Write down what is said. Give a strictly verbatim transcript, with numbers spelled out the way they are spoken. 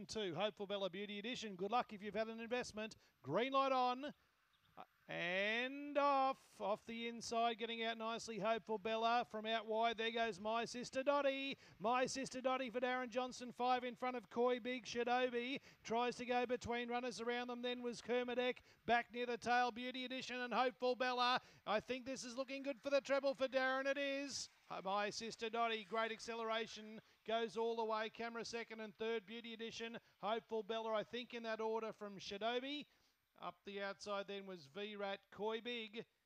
two. Hopeful Bella Beauty Edition. Good luck if you've had an investment. Green light on. And off, off the inside, getting out nicely, Hopeful Bella. From out wide, there goes My Sister Dottie. My Sister Dottie for Darren Johnson, five in front of Koi Big. Shadobi tries to go between runners around them, then was Kermadec. Back near the tail, Beauty Edition and Hopeful Bella. I think this is looking good for the treble for Darren, it is. My Sister Dottie, great acceleration, goes all the way. Camera second and third, Beauty Edition. Hopeful Bella, I think in that order from Shadobi. Up the outside then was V-Rat, Koi Big.